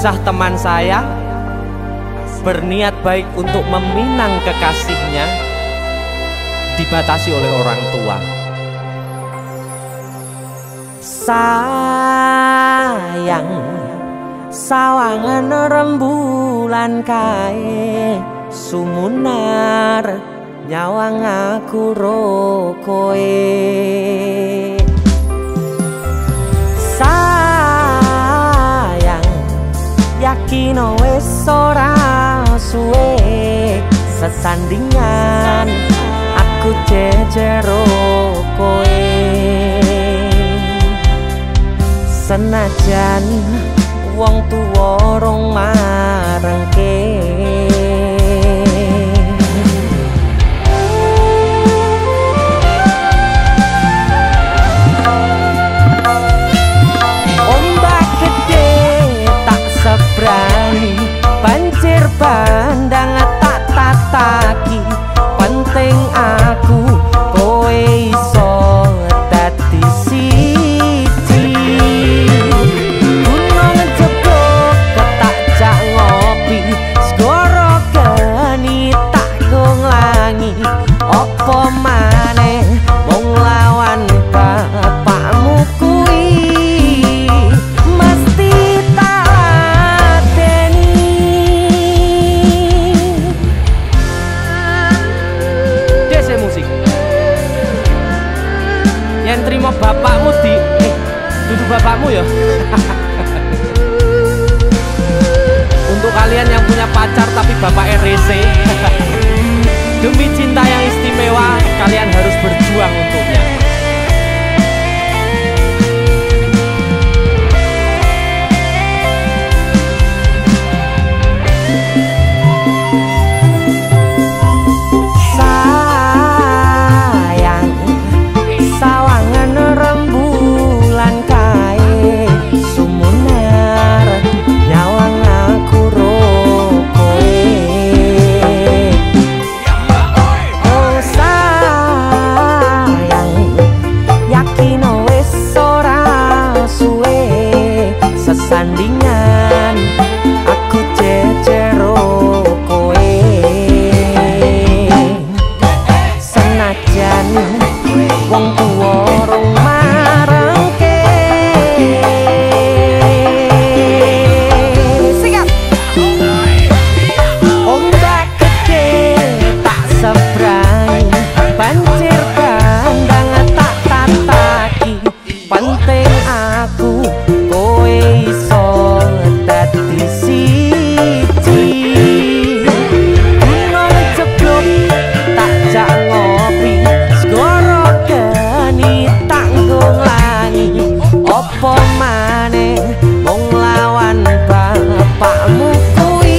kisah teman saya berniat baik untuk meminang kekasihnya dibatasi oleh orang tua. Sayang, sawangan rembulan kae sumunar nyawang aku rokoe. Sayang, yakin wis ora suwe sesandingan aku jejero koe. Senajan wong tuwa rong marengke, ombak gede tak sebrani, banjir bandang tak tataki. Penting aku kowe iso dadi siji. Gunung jebok ketak jak ngopi, segara geni tak gonglangi. Apa maneh wong lawan bapakmu kuwi mesti tak lateni. Dese musik yang terima bapakmu di duduk bapakmu ya. Untuk kalian yang punya pacar tapi bapak RC, demi cinta yang istimewa kalian harus berjuang untuknya. Sayang, sawangan rembulan kae sumunar nyawang aku rokoe. Oh sayang, yakin wis ora suwe sesandingan aku jejero koe. Senajan wong tuwa rong marengke. Siap. Ombak gede tak sebrani, banjir bandang tak tataki. Penting aku kowe iso dadi siji. Gunung jeblok tak jak ngopi, segara geni tak gonglangi. Apa maneh wong lawan bapakmu kuwi.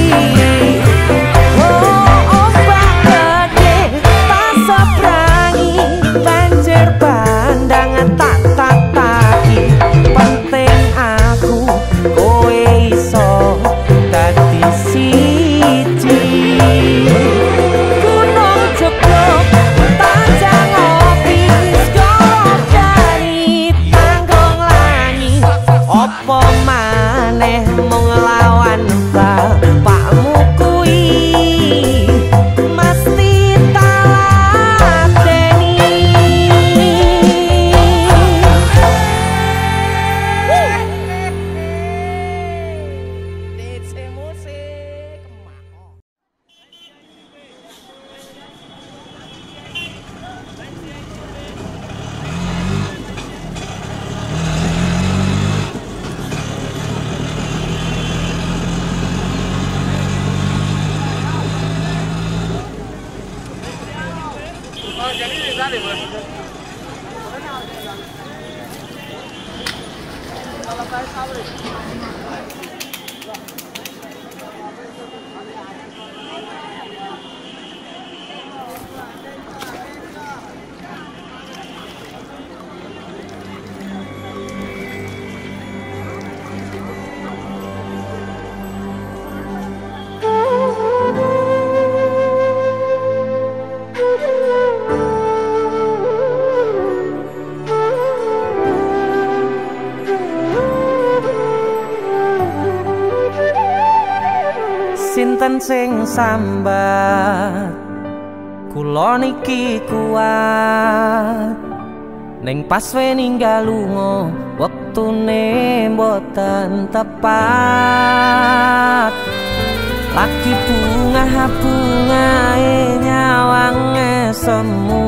Oh ombak gede tak sebrani, banjir bandang tak tataki. Penting aku kowe iso dadi siji. Gunung jeblok tak jak ngopi, segara geni tak gonglangi. Apa maneh mung nglawan bapakmu kuwi mesti tak lateni. DC musik kemana? Oh, jadi di sana, Bos. Kalau saya sabar. sinten sing sambat kula niki kuat ning pas we ninggal lunga wektune mboten tepat lagi bungae nyawange semu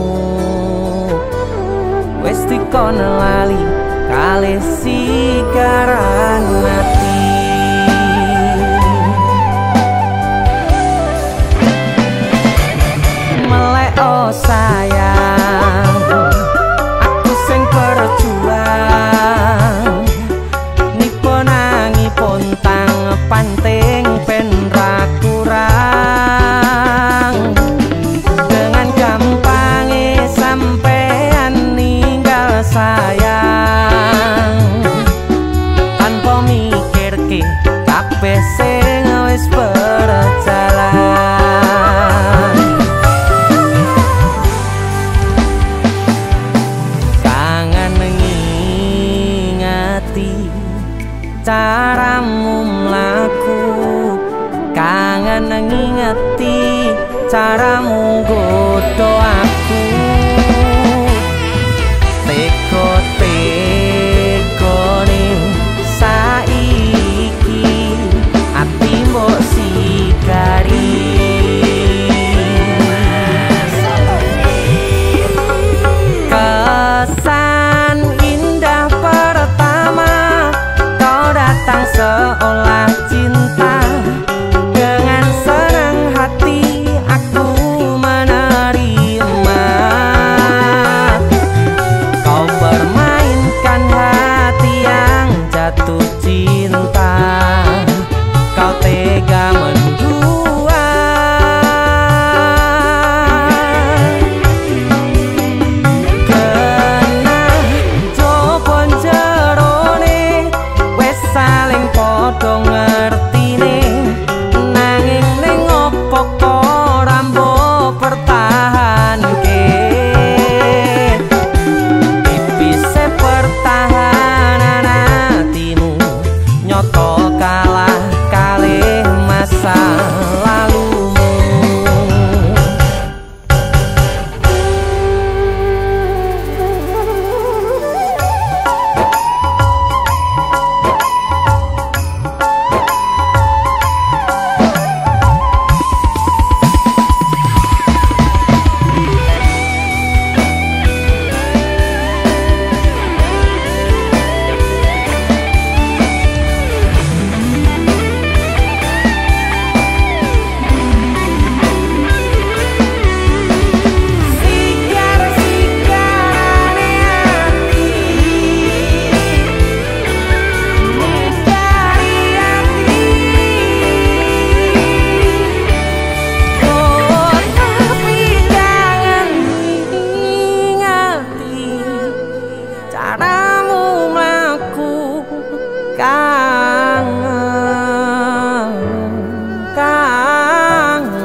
wis dikon lali kalih sikaran ati melek oh sayang aku sing berjuang nipo nangi pontang panting pen ra kurang dengan gampangnya sampean ninggal sayang tanpa mikir ke kabeh sing wis berjalan kangen ngingati caramu mlaku kangen ngingati caramu nggodho aku teko-tekone saiki ati mbok sikari kesan indah pertama kau datang seolah cinta dengan senang hati aku menerima kau permainkan hati yang jatuh cinta kau tega mendua kena jopon jerone wes saling podo ngertine nanging ning opo kok rambo pertahanke tipise pertahanan hatimu nyoto kalah kalih masa lalumu caramu mlaku kangen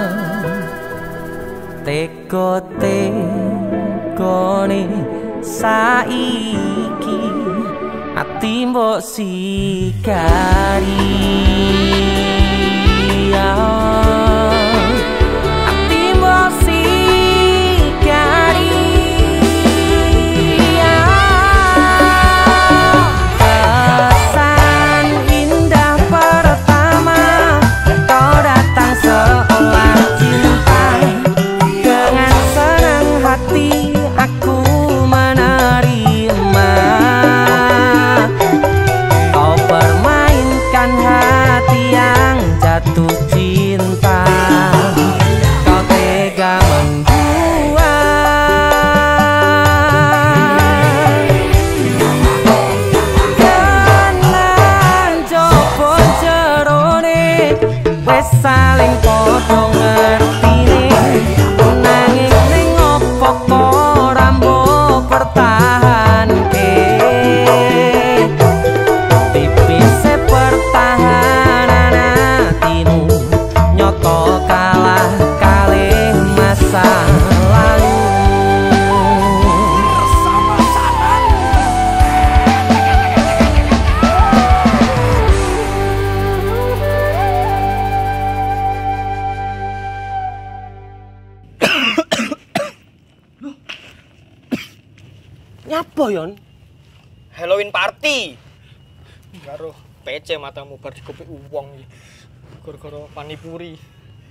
teko-tekone saiki ati mbok sikari ati mbok sikari kesan indah pertama kau datang seolah cinta dengan senang hati aku menerima kau permainkan hati yang jatuh cinta kau tega wes saling podo ngertine nanging ning opo kok rambo pertahanke tipise pertahanan hatimu nyoto kalah kalih masa lalu apa, Yon? Halloween party. Karo PC matamu bar dikopi uwong iki. Gara-gara panipuri.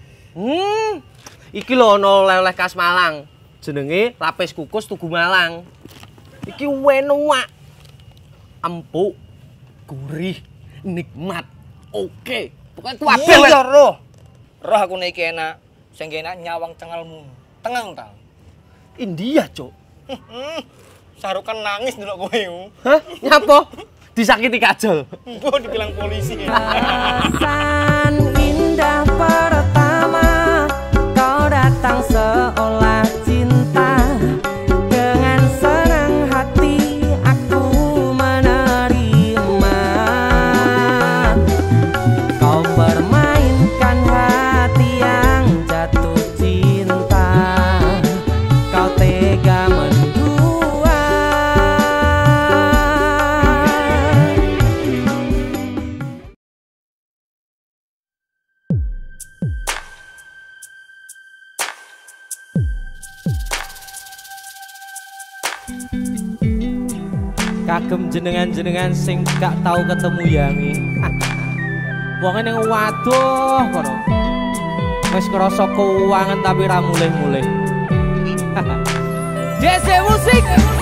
Iki lho ana oleh-oleh khas Malang. Jenenge lapis kukus Tugu Malang. Iki enak. Empuk, gurih, nikmat. Oke. Pokoknya kabeh ya roh. Roh aku nek iki enak. Sing enak nyawang cengelmu. Tengang ta. India, Cuk. Sarukan nangis ndelok kowe. Hah? Nyapa? Disakiti kajol. Mbok dibilang polisi. Perasaan indah pertama kau datang seolah cinta. Dengan senang hati aku menerima. Kau permainkan hati yang jatuh cinta. Kau tega mendua. Kagem jenengan-jenengan sing gak tahu ketemu Yangi. Wonge ning waduh kono. Wis krasa keuangan tapi ra mulih-mulih. JC Musik.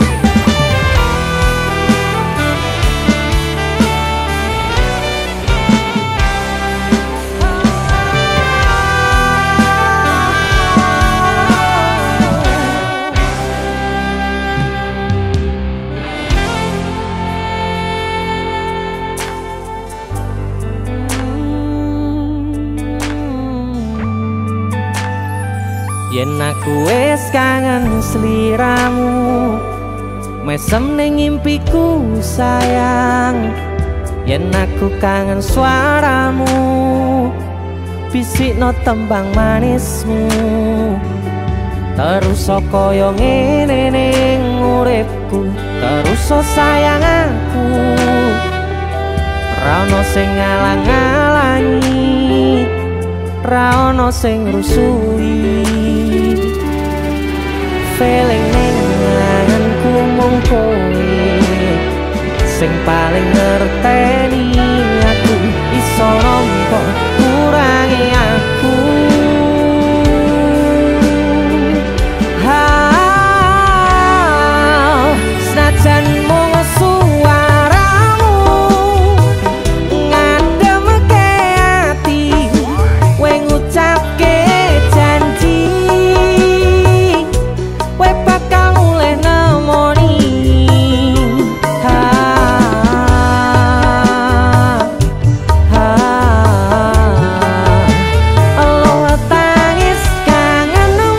Yen aku wis kangen sliramu, mesem ning ngimpiku sayang. Yen aku kangen suaramu, bisikno tembang manismu. Terus kaya ngene ning uripku, terus sayang aku. Ra ono sing ngalang-alangi, ra ono sing rusui. Feeling ning anganku mung kowe sing paling ngerteni aku. Iso nampa kurangi aku. Senajan mung suaramu ngademke ati, kowe ngucapke janji kowe bakal mulih nemoni. Allah tangis kangenmu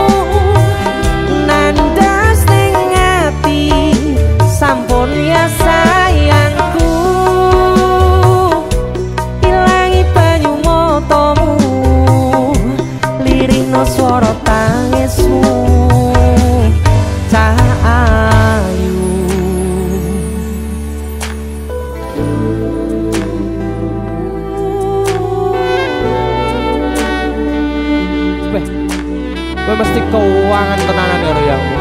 nandas ning ati. Sampun ya sayangku, ilangi banyu matamu, lirihno swara tangismu. Cahayu Weh. Kowe mesti keuangan tenanan karo Yangmu.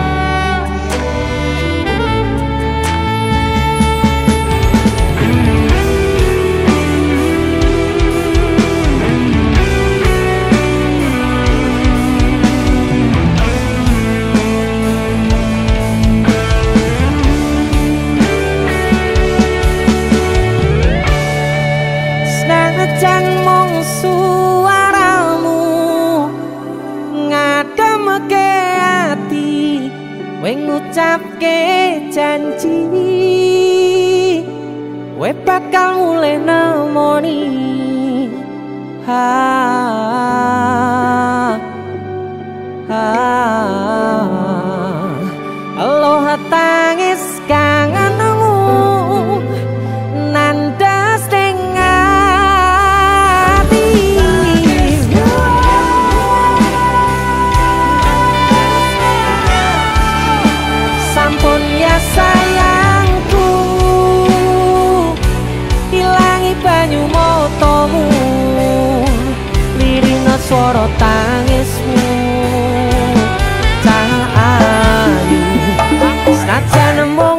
senajan mung suaramu ngademke ati, kowe ngucapke janji kowe bakal mulih nemoni. Allah tangis kangenmu nandas ning ati. Sampun ya sayangku, ilangi banyu matamu, lirihno swara tangismu. Cahayu senajan mung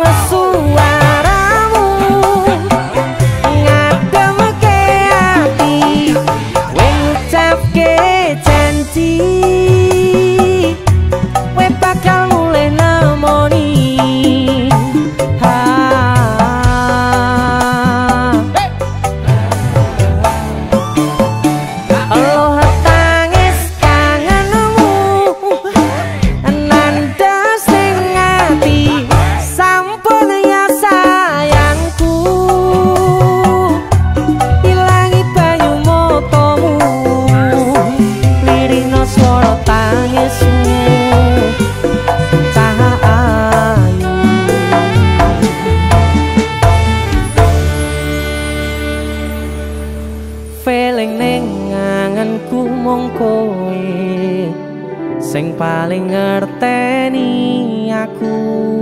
eling ning anganku mung kowe sing paling ngerteni aku.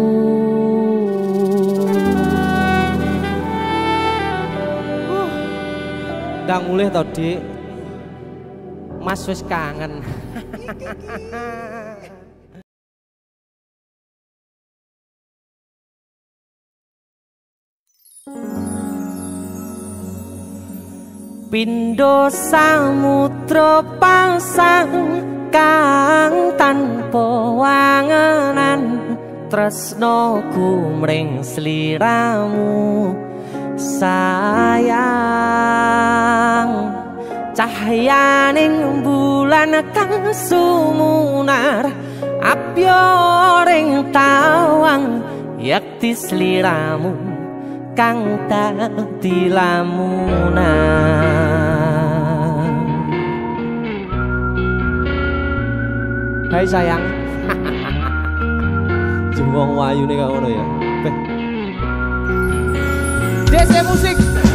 Ndang mulih to, Dik. Mas wis kangen. Pindho samudra pasang kang tanpa wangenan tresnaku mring sliramu sayang. Cahyaning bulan kang sumunar abyoring tawang yakti sliramu kang dadi lamunan. Hai sayang. Jengwong wayu nih kau ya. DC musik.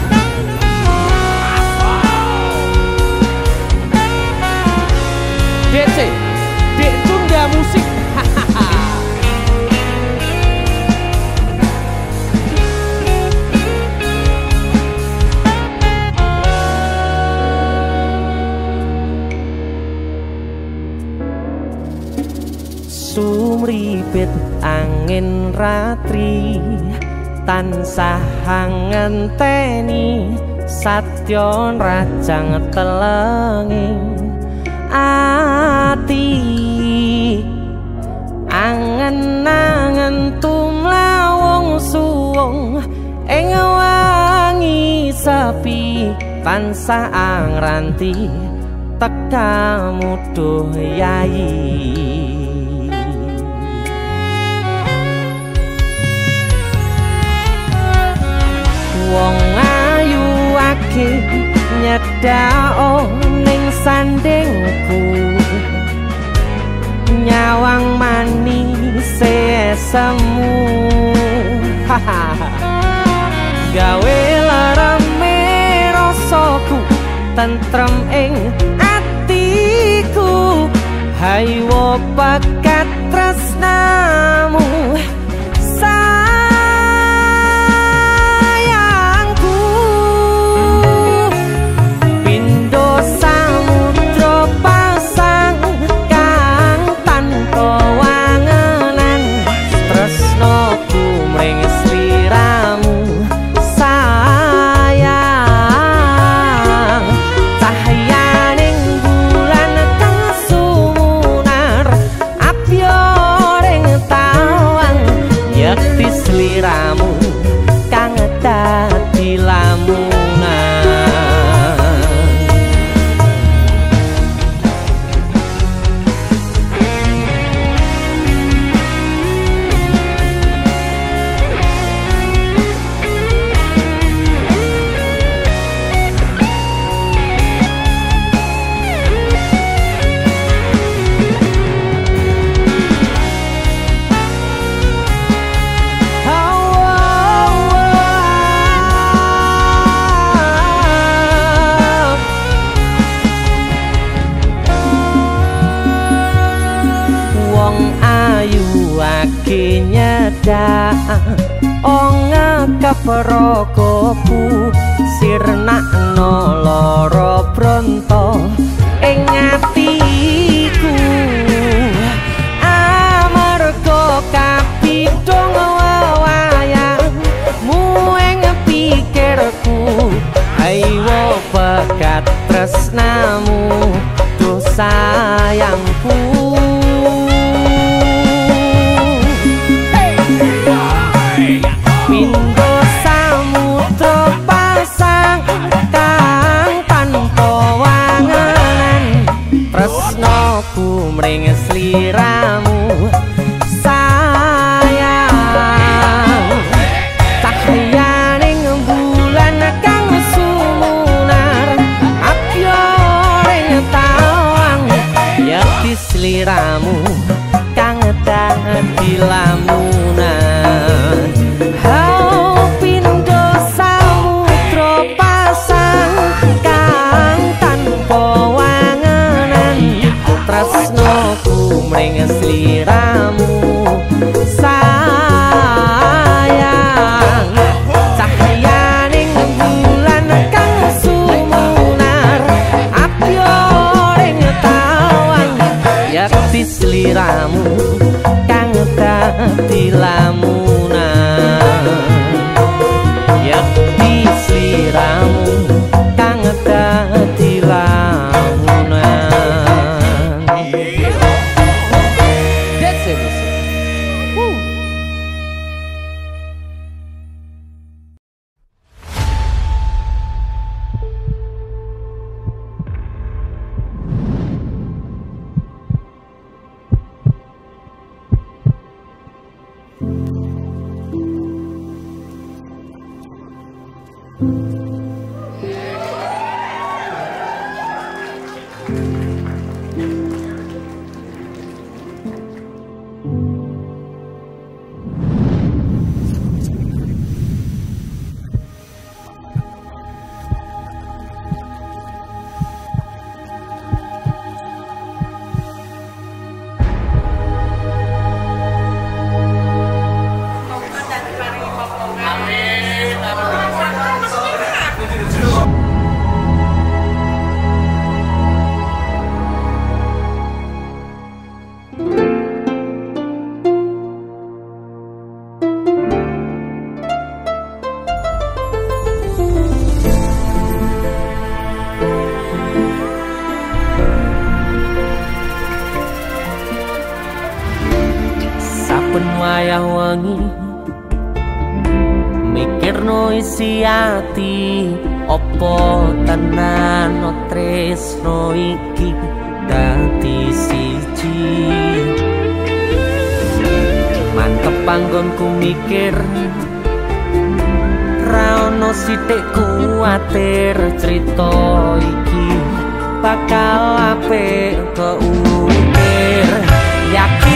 DC, Dek Tunda Musik. Sumripit angin ratri tansah ngenteni satyon rajang telenging ati angen-angen tumlawung suwung ing wangi sepi tansah angranti tekamu duh yayi. Wong ayu ake nyedhao ning sandingku nyawang manis semu gawe larame rasaku tentrem ing atiku haywo bakat tresnamu Prokopu sirnakno lara bronto ing atiku amarga kapidhong wayangmu ing pikirku ayo bakat tresnamu duh sayangku. Mring sliramu sayang cahyaning bulan kang sumunar abyoring tawang yakti sliramu kang dadi lamunan. Hau pindho samudra pasang kang sliramu sayang cahyaning bulan kang sumunar apyoring tawang yakti sliramu kang dadi lamunan yakti sliramu kang dadi lamunan. That's it. Woo. Saben wayah wengi mikirno isi ati opo tenan tresno iki dadi siji mantep panggonku mikir ra ono sithik kuwatir crita iki bakal apik keukir yakin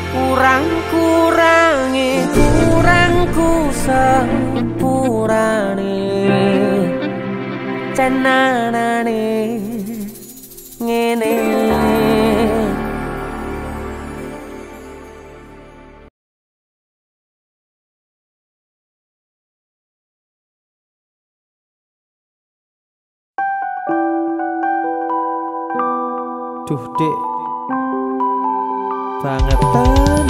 kurangku sepurane cenanane ngene. Duh dek bangetan.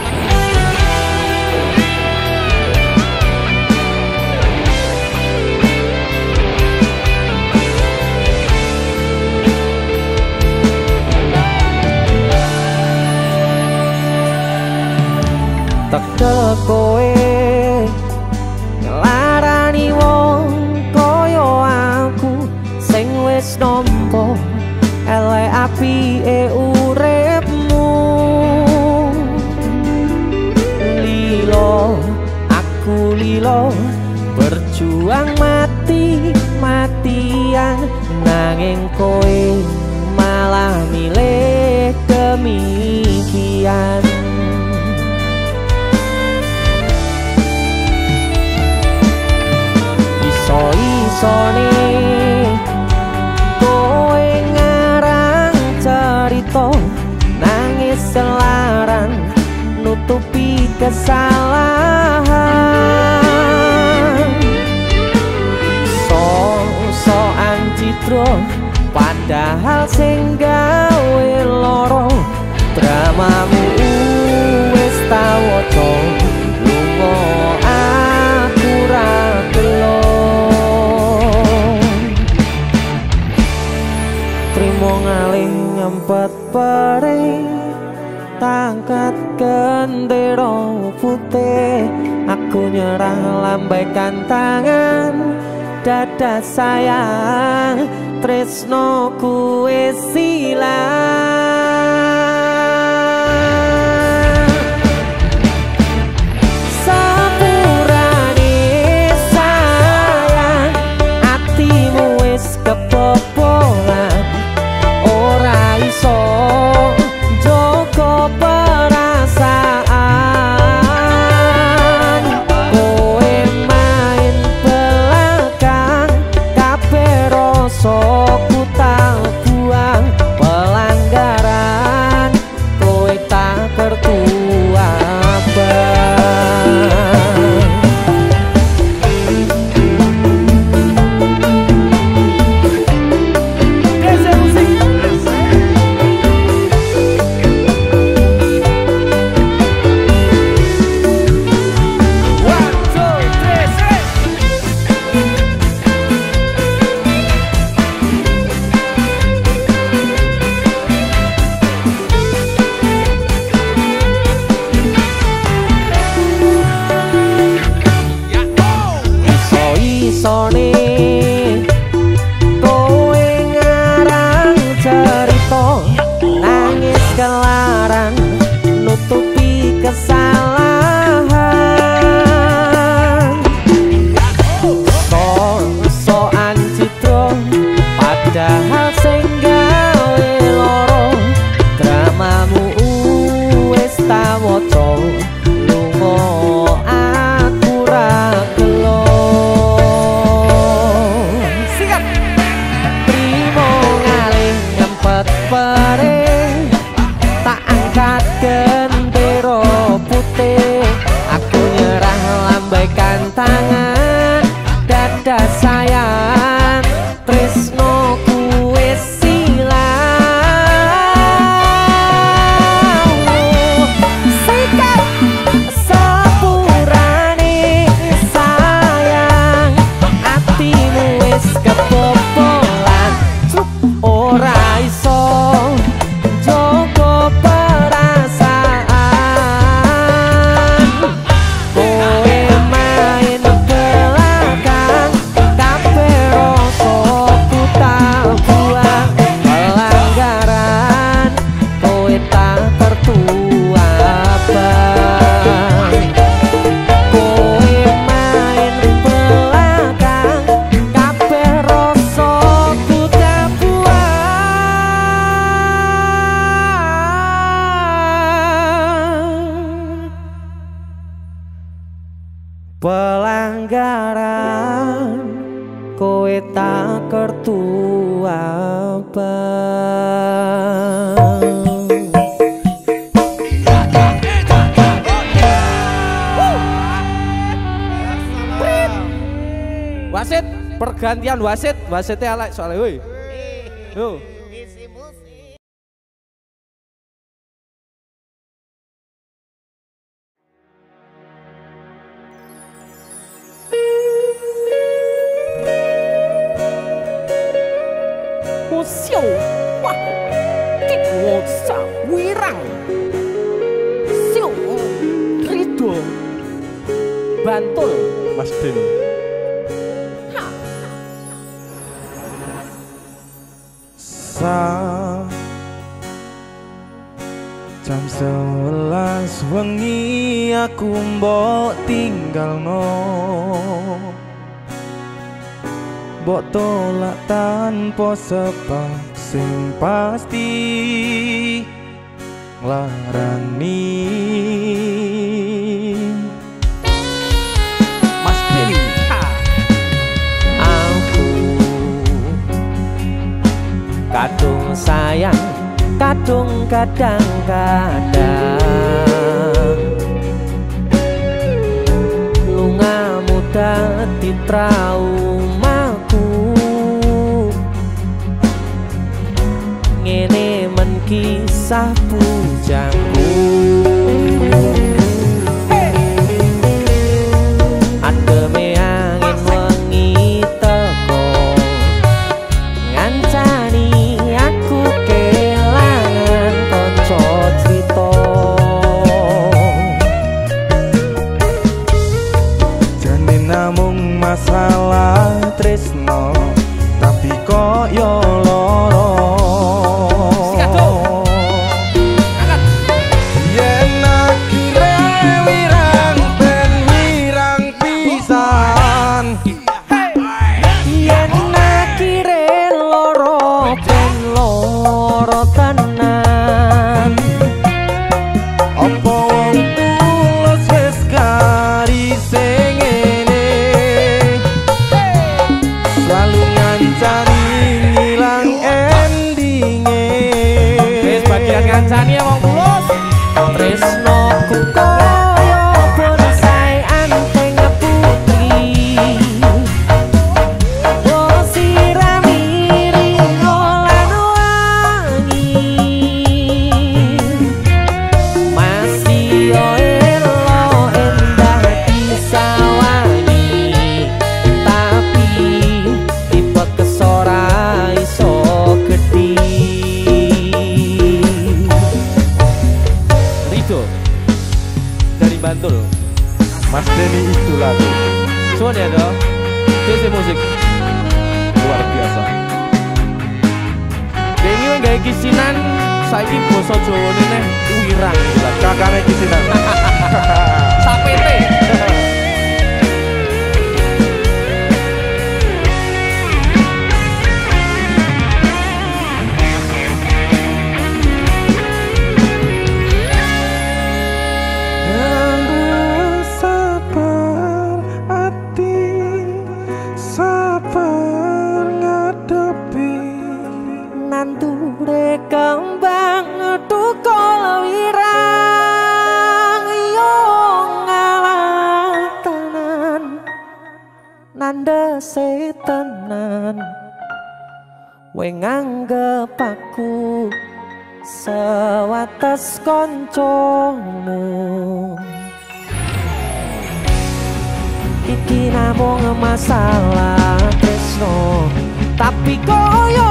Teka kowe ngelarani wong kaya aku sing wis nampa elek apike uripmu. Lilo aku lilo berjuang mati-matian nanging kowe malah milih demikian. Iso-isone kowe ngarang cerita nangis selaran nutupi kesalahan. So-soan citro padahal sing gawe loro dramamu wis tak waca lunga aku ra gelo. Trimo ngalih nyempet perih tangkat gendera putih aku nyerah lambaikan tangan dada sayang tresnoku wis ilang. Sepurane sayang atimu wis kebobolan ora iso joko perasaan. Kowe main belakang kabeh rasa ku tak buang pelanggaran kowe tak kertu abang. Iso-isone kowe ngarang cerita nangis kelaran nutupi kesalahan. So-soan citro padahal sing gawe loro dramamu wis tak waca lunga aku ra gelo. Perih tak angkat gendera putih aku nyerah lambaikan tangan dada sayang tresnoku wis ilang. Sikat sepurane sayang atimu wis kebobolan ora iso joko perasaan kowe main pelanggaran kowe tak kertu abang. Wasit, pergantian wasit, wasitnya elek soalnya woi. Yo. Siêu wah kik wosa wirang siêu Rido Bantul Mas Den. Jam 11 wengi aku mbok tinggalno, mbok tolak tanpa sebab sing pasti nglarani. Mas Dewi aku kadung sayang kadung kadang-kadang lungamu dadi traumaku ngene men kisah bujangku. Ademe angin wengi teko ngancani aku kelangan kanca crita. Jane namung masalah tresno tapi kok yo loro. Ngancani wong mulus tresnoku kaya bonsai anteng putri oh sirami ringo lan wangi masih yo elo endah disawangi tapi tipe kesora iso gedhi. Dari Bantul Mas Denny itu lagu cuman ya dong DC musik luar biasa. Denny nggak kisinan saiki basa Jawa nene wirang Kakaknya kisinan sapete. Nandure kembang tukul wirang yo ngalah tenan nandese tenan we nganggep aku sewates koncomu iki namung masalah tresno tapi koyo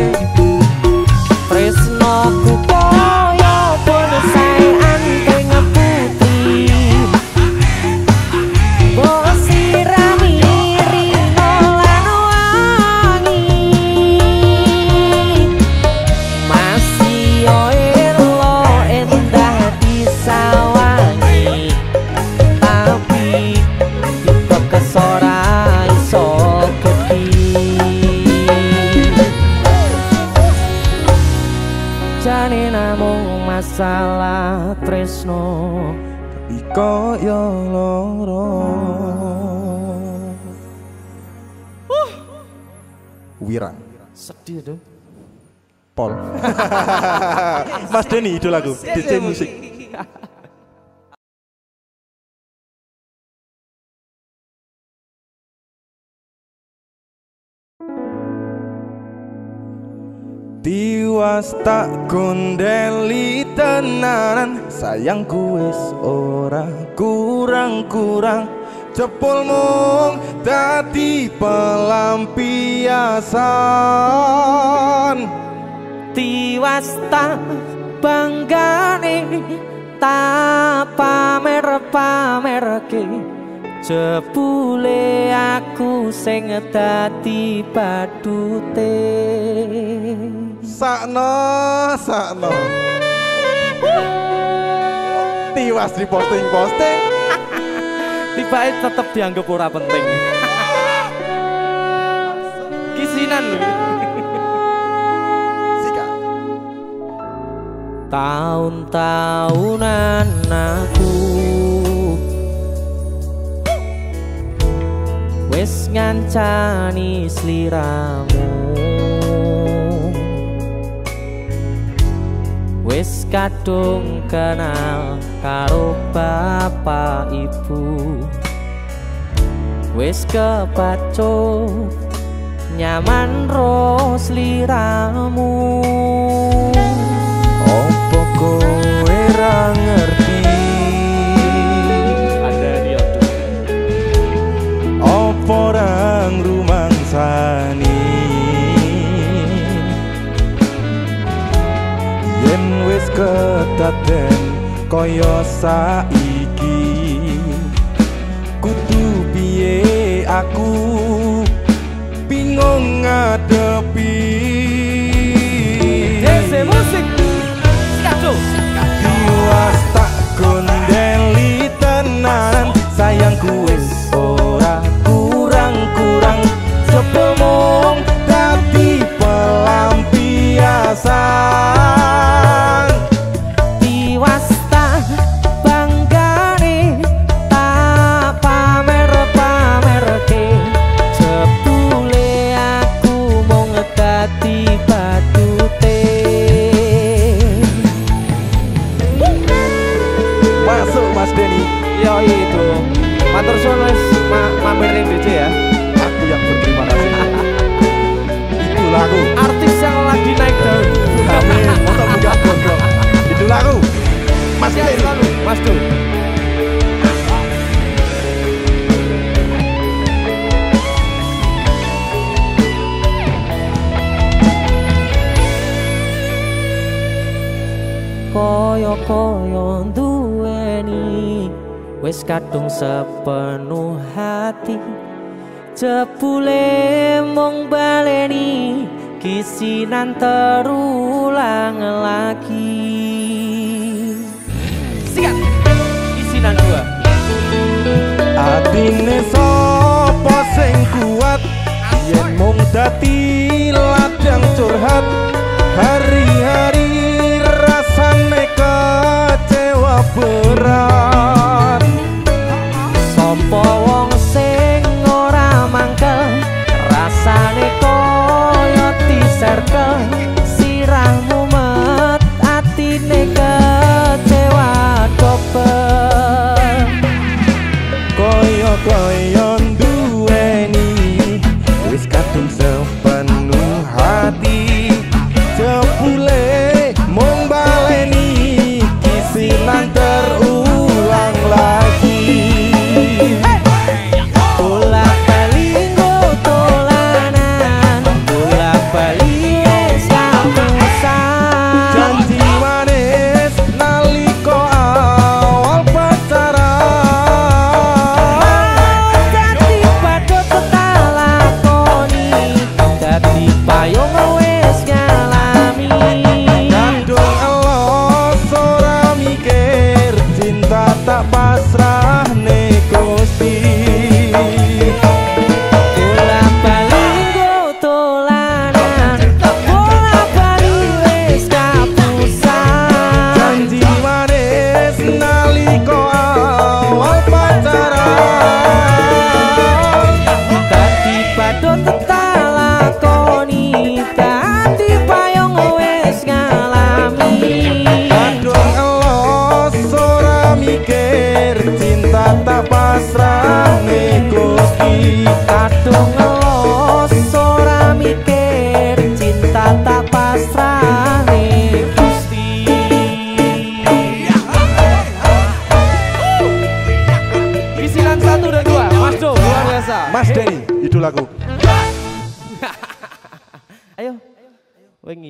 tresnoku koyo bonsai anteng namung masalah tresno tapi koyo loro. Wirang sedih tuh. Pol. Mas Denny idolaku, DJ musik. Tiwas tak gondeli tenanan, sayangku wis ora kurang-kurang. Jepul mung dadi pelampiasan. Tiwas tak banggane tak pamer-pamerke, jebule aku sing dadi badute. Sakno tiwas di posting Tibae tetep dianggap ora penting. Kisinan lho. Sikat. Tahun-tahunan aku wis ngancani sliramu, wis kadung kenal karo bapak ibu, wis kepacut nyaman ro sliramu. Opo kowe ra ngerti? Ada dia Opo ra ngrumangsani? Yen wis kedaden kaya saiki, kudu piye aku bingung ngadepi. Dese musik Skato Tiwas tak gondeli tenan, sayangku wis ora kurang-kurang. Sepemong dadi pelampiasan. Tiwas tak banggane tak pamer-pamerke, jebule aku mung dadi badute. Masuk Mas Denny. Yo itu matur suwun wis mampir ning DJ ya. Aku yang berterima kasih. Itulah aku. Artis yang lagi naik daun. Amin. Motor buka gondrong. Itulah aku. Mas Sehat Denny. selalu, Mas Du. Koyo-koyo duweni wis kadung sepenuh hati, jebule mung baleni kisinan terulang lagi. Sikat kisinan dua. Atine sapa sing kuat, yen mung dadi ladang curhat. Hari-hari rasane kecewa berat. Sopo wong sing ora mangkel, rasane koyo diserkel. Sirahmu met atine kecewa dobel. Koyo duweni wis kadung sepenuh hati,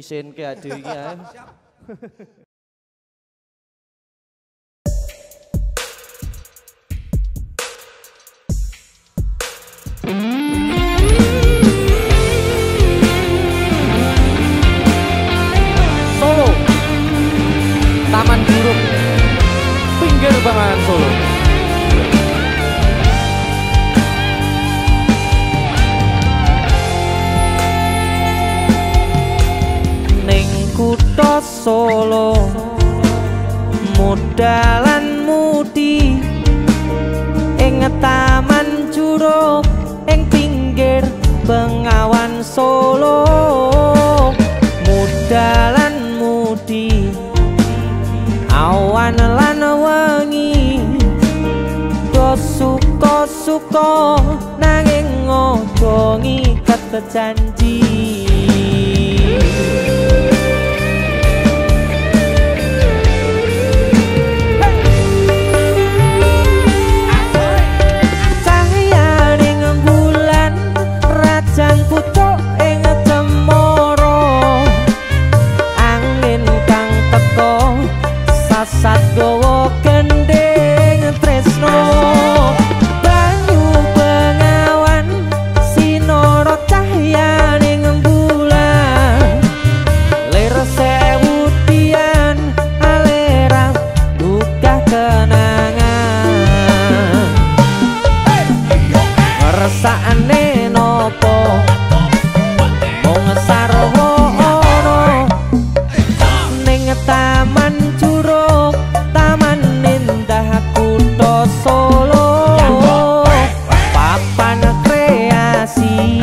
diisin-isin ke adewe iki ae. Solo Taman Juruk pinggir banget Solo. Ning kutha Solo mudalan mudi ing Taman Juruk ing pinggir Bengawan Solo mudalan mudi awan lan wengi do suka-suka nanging ojo ngiket janji. Sat gowo gendeng tresno banyu bengawan sinoro cahyaning bulan lir sewu tian alerang duka kenangan ngersakane nopo mung sarwa ono ning Taman Juruk Taman Indah Kutha Solo papan kreasi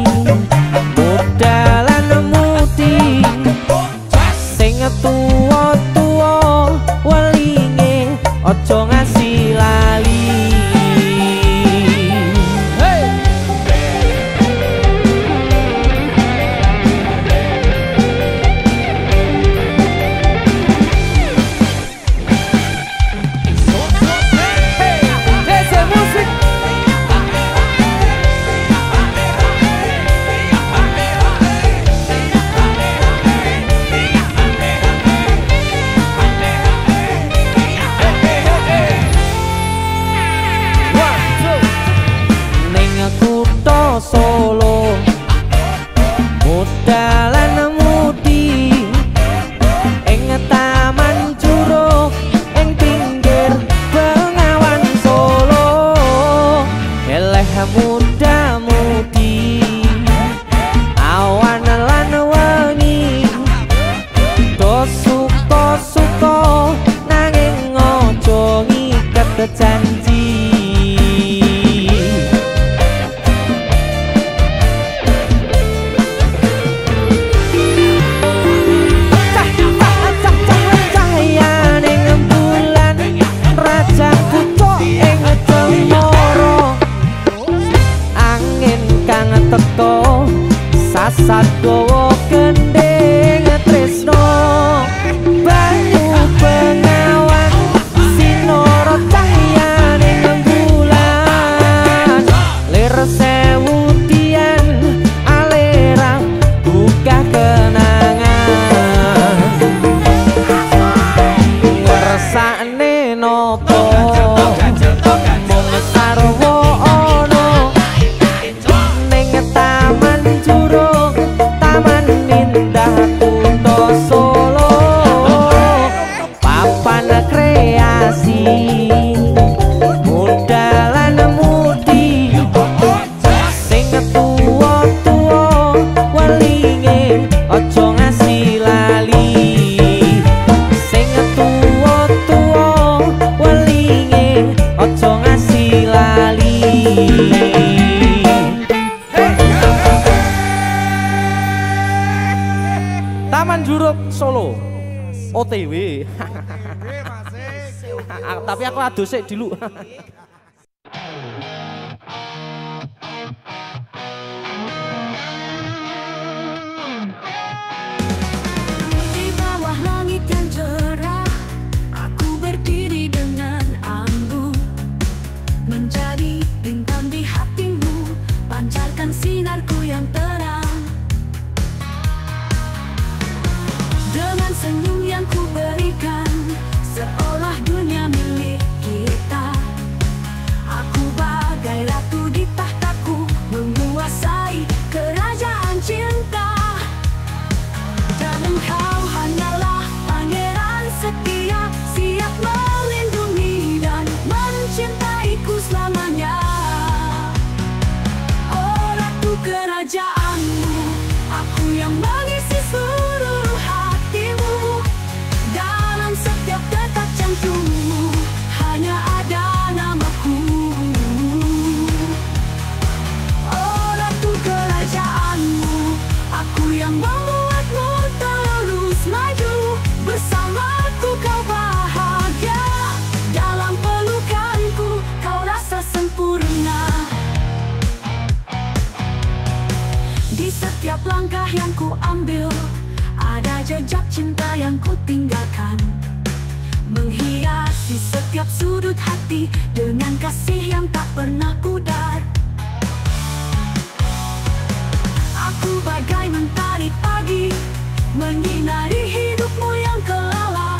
mudalan mudi sing tuwa-tuwa welinge aja ngasih lali. Solo mudalan mudi ing Taman Juruk ing pinggir Bengawan Solo eleh muda mudi awan lan wengi do suka-suka nanging ojo ngiket janji. Teko sasat gowo gendeng tresno banyu bengawan sinoro cahyaning bulan lir sewu tian alerang buka kenangan ngersakne nopo mung sarwa Taman Juruk Taman Indah Kutha Solo papan kreasi mudalan mudi sing tuwa-tuwa welinge aja ngasih lali sing tuwa-tuwa welinge aja ngasih lali. Taman Juruk Solo OTW. Tapi aku adus sik dulu. Di bawah langit yang cerah, aku berdiri dengan anggun, menjadi bintang di hatimu, pancarkan sinarku yang terang. hati dengan kasih yang tak pernah pudar. Aku bagai mentari pagi menyinari hidupmu yang kelalam.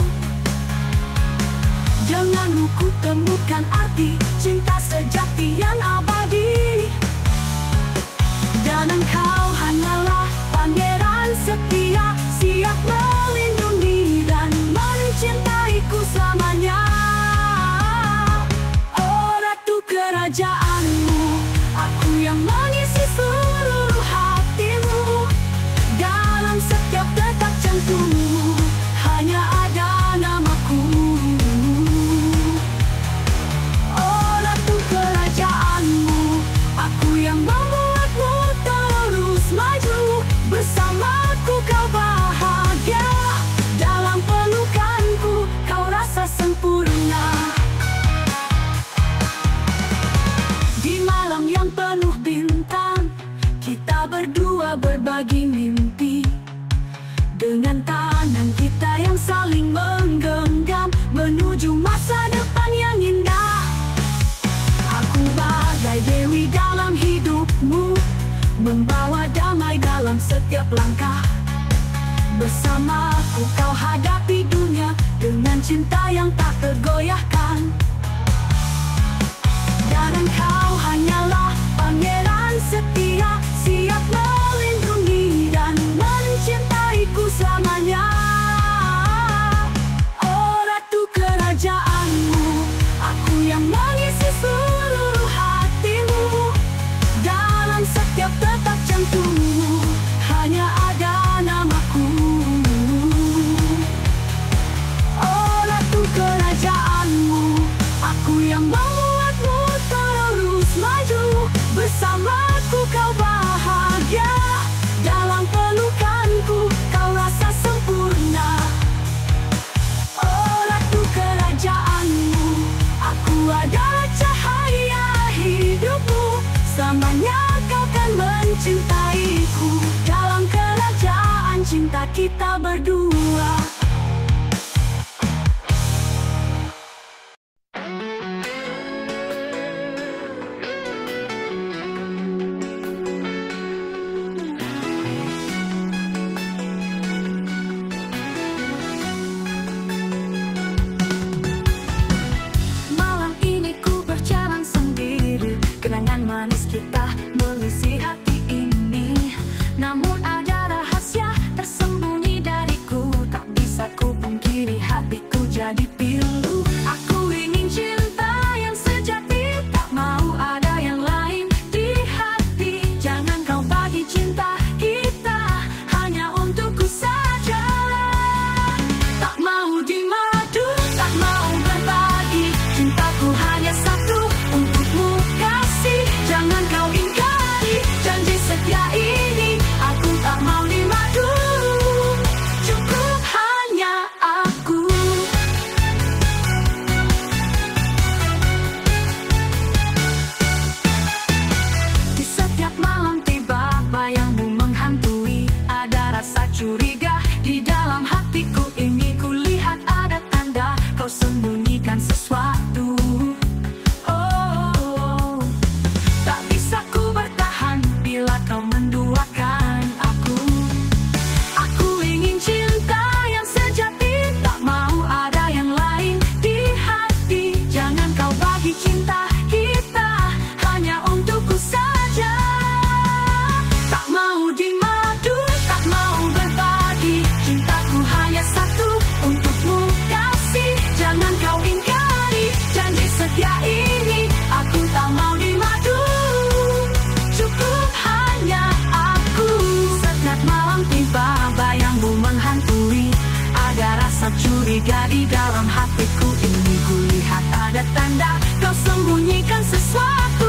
Denganmu ku temukan arti cinta sejati yang abadi. Dan engkau hanyalah pangeran setia, siap melindungi dan mencintaiku selamanya. Oh Ratu kerajaanmu, aku yang mengisi seluruh hatimu. Dalam setiap detak jantungmu hanya ada namaku. Oh Ratu kerajaanmu, aku yang membuatmu terus maju. Bersamaku kau bahagia, dalam pelukanku kau rasa sempurna. Di malam yang penuh bintang, kita berdua berbagi mimpi. Dengan tangan kita yang saling menggenggam menuju masa depan yang indah. Aku bagai dewi dalam hidupmu, membawa damai dalam setiap langkah. Bersamaku kau hadapi dunia dengan cinta yang tak tergoyahkan. Dan engkau hanyalah pangeran setia, siap melindungi dan mencintaiku selamanya. Oh Ratu kerajaanmu, aku yang mengisi seluruh hatimu. Dalam setiap detak jantungmu hanya ada namaku. Oh Ratu kerajaanmu, aku yang membuatmu terus maju. Bersamaku kau bahagia, dalam pelukanku kau rasa sempurna. Oh Ratu kerajaanmu, aku adalah cahaya hidupmu. Selamanya kau kan mencintaiku, dalam kerajaan cinta kita berdua. Malam ini ku berjalan sendiri, kenangan manis kita mengisi hati ini. Namun ada rahasia tersembunyi dariku, tak bisa ku pungkiri hatiku jadi pilu. Aku ingin cinta yang sejati, tak mau ada yang lain di hati. Jangan kau bagi cinta kita hanya untukku saja. Tak mau dimadu, tak mau berbagi, cintaku hanya satu untukmu kasih. Jangan kau ingkari janji setia ini, aku tak mau dimadu. Cukup hanya aku. Di setiap malam tiba bayangmu menghantui, ada rasa curiga di dalam hatiku ini. Kulihat ada tanda kau sembunyikan sesuatu. Oh, tak bisa ku bertahan bila kau menduakan aku. Aku ingin cinta yang sejati, tak mau ada yang lain di hati. Jangan kau bagi cinta kita hanya untukku saja. Tak mau dimadu, tak mau berbagi, cintaku hanya satu untukmu kasih. Jangan kau ingkari janji setia ini, aku tak mau dimadu. Cukup hanya aku. Setiap malam tiba bayangmu menghantui, ada rasa curiga di dalam hatiku ini. Kulihat ada tanda kau sembunyikan sesuatu.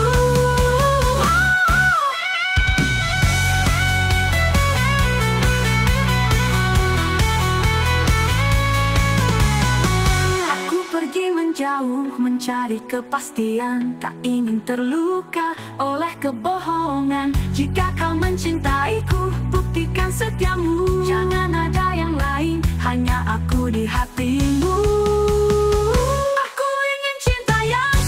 Aku pergi menjauh mencari kepastian, tak ingin terluka oleh kebohongan. Jika kau mencintaiku, buktikan setiamu. Jangan ada yang lain, hanya aku di hatimu. Aku ingin cinta yang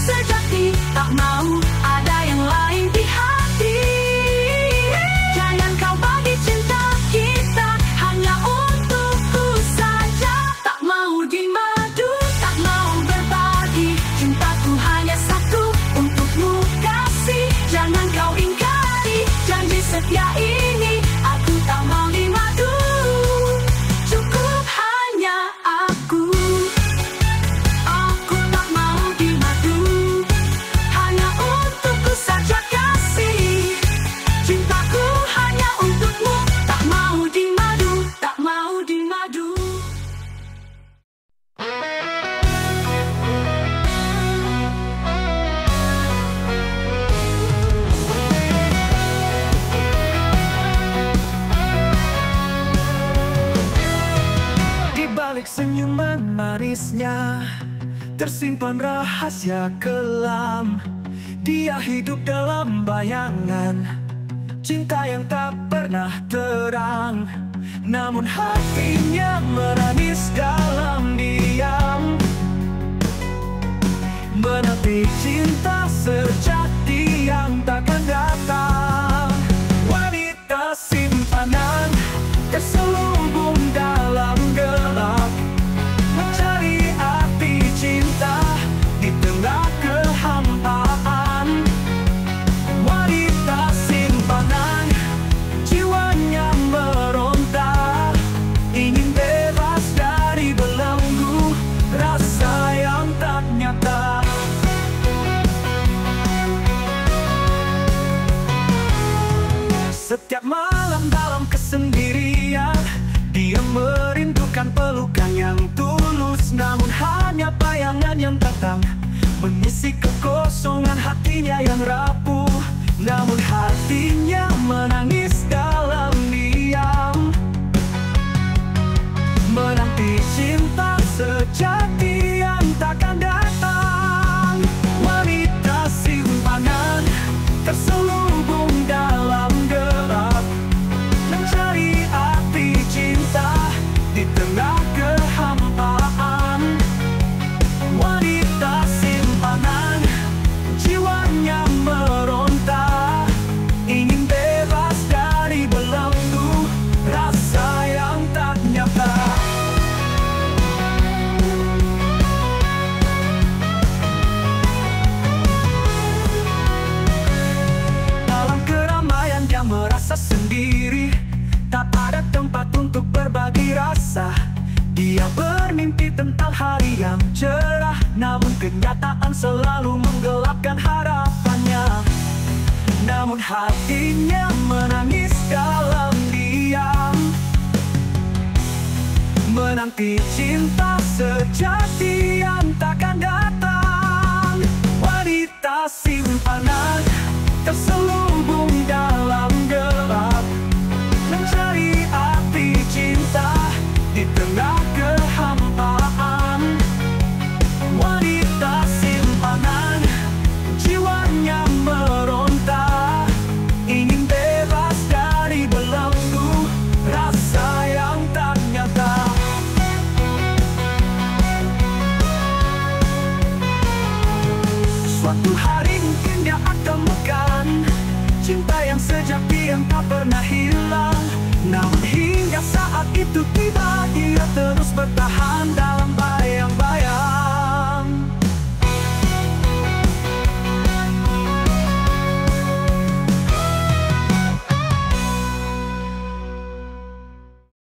manisnya tersimpan rahasia kelam. Dia hidup dalam bayangan cinta yang tak pernah terang, namun hatinya menangis dalam diam, menanti cinta sejati yang takkan datang. Wanita simpanan terselubung dalam gelap, mencari arti cinta di tengah kehampaan. Wanita simpanan, jiwanya meronta, ingin bebas dari belenggu rasa yang tak nyata. Setiap malam dalam kesendirian, dia merindukan pelukan yang tulus, namun hanya bayangan yang datang mengisi kekosongan hatinya yang rapuh. Namun hatinya menangis dalam diam, menanti cinta sejati yang takkan datang. Wanita simpanan terselubung dalam gelap, mencari arti cinta di tengah kehampaan. Wanita simpanan, jiwanya meronta, ingin bebas dari belenggu rasa yang tak nyata. Dalam keramaian dia merasa sendiri, tak ada tempat untuk berbagi rasa. Dia bermimpi tentang hari yang cerah, namun kenyataan selalu menggelapkan harapannya. Namun hatinya menangis dalam diam, menanti cinta sejati yang takkan datang. Wanita simpanan terselubung dalam gelap, mencari arti cinta di tengah kehampaan. Wanita simpanan, jiwanya meronta, ingin bebas dari belenggu rasa yang tak nyata. Suatu hari mungkin dia akan temukan cinta yang sejati yang tak pernah hilang. Namun hingga saat itu tiba, dia terus bertahan dalam